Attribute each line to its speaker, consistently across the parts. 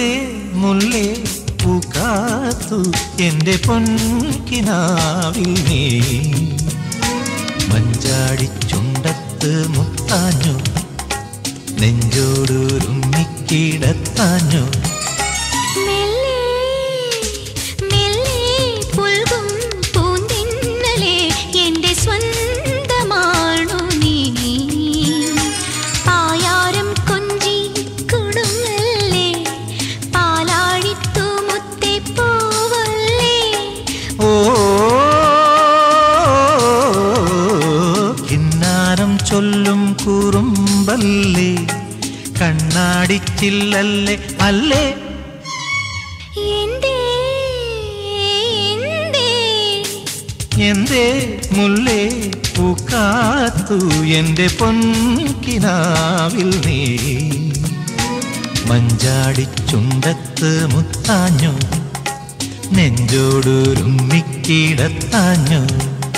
Speaker 1: എന്തേ മുല്ലേ പൂക്കാത്തു എൻ്റെ പൊൻകിനാവിൽ നീ മഞ്ചാടിച്ചുണ്ടത്ത് മുത്താഞ്ഞു നെഞ്ചോടൊരുമ്മിക്കിടത്താഞ്ഞു ചൊല്ലും കുറുമ്പല്ലേ കണ്ണാടിച്ചില്ലല്ലേ അല്ലേ എന്തേ മുല്ലേ പൂക്കാത്തു എൻ്റെ പൊൻകിനാവിൽ നീ മഞ്ചാടിച്ചുണ്ടത്ത് മുത്താഞ്ഞു നെഞ്ചോടൊരുമ്മിക്കിടത്താഞ്ഞു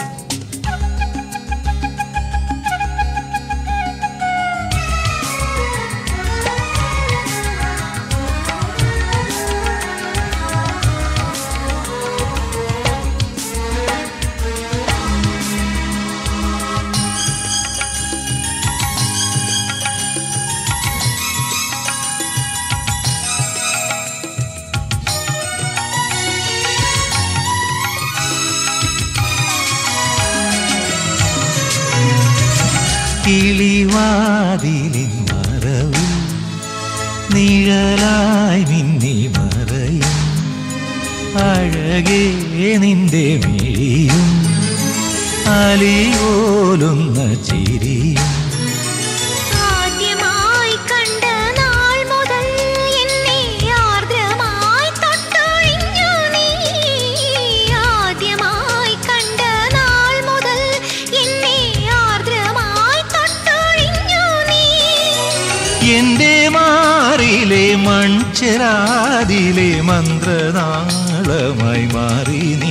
Speaker 1: കിളിവാതിലിൻ മറവിൽ നിഴലായി മിന്നി മറയും അഴകേ നിന്റെ മിഴിയും അലിയോലുന്ന ചിരിയും എന്റെ മാറിലെ മൺചെരാതിലെ മന്ത്രനാളമായി മാറി നീ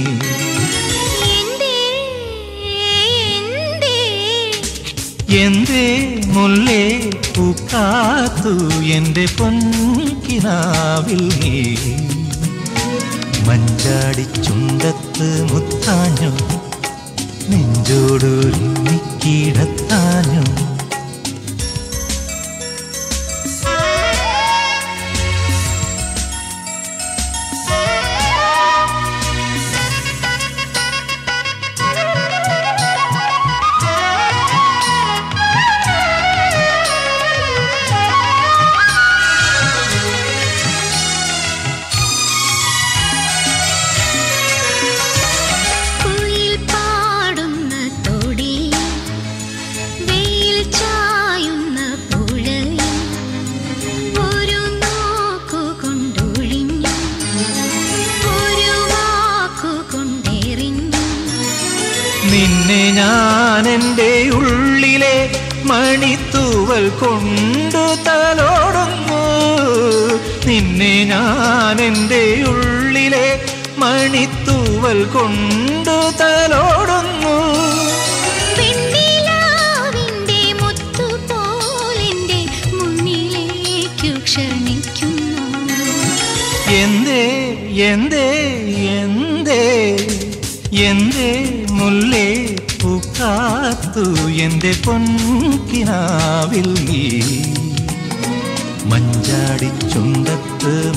Speaker 1: എന്തേ മുല്ലേ പൂക്കാത്തു എൻ്റെ പൊൻകിനാവിൽ നീ മഞ്ചാടിച്ചുണ്ടത്ത് മുത്താഞ്ഞു നെഞ്ചോടൊരുമ്മിക്കിടത്താഞ്ഞു നിന്നെ ഞാൻ എൻ്റെ ഉള്ളിലെ മണിത്തൂവൽ കൊണ്ടു തലോടുന്നു നിന്നെ ഞാൻ എൻ്റെ ഉള്ളിലെ മണിത്തൂവൽ കൊണ്ടു തലോടുന്നു എന്തേ എന്തേ എന്തേ എന്തേ മുല്ലേ പൂക്കാത്തു എൻ്റെ പൊൻകിനാവിൽ നീ മഞ്ചാടിച്ചുണ്ടത്ത്